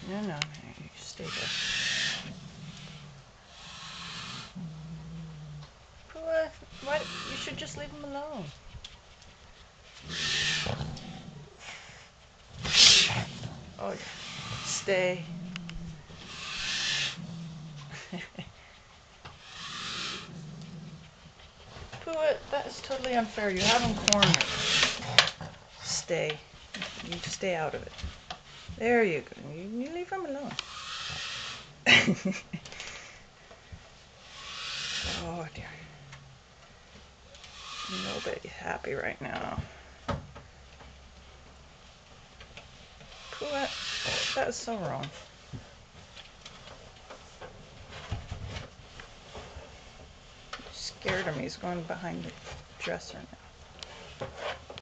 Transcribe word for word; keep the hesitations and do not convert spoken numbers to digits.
No, no, you stay there. What? What? You should just leave him alone. Oh, stay. Pruitt, that is totally unfair. You have him cornered. Stay. You stay out of it. There you go. You, you leave him alone. Oh dear. Nobody's happy right now. Pruitt, that is so wrong. Scared him. He's going behind the dresser now.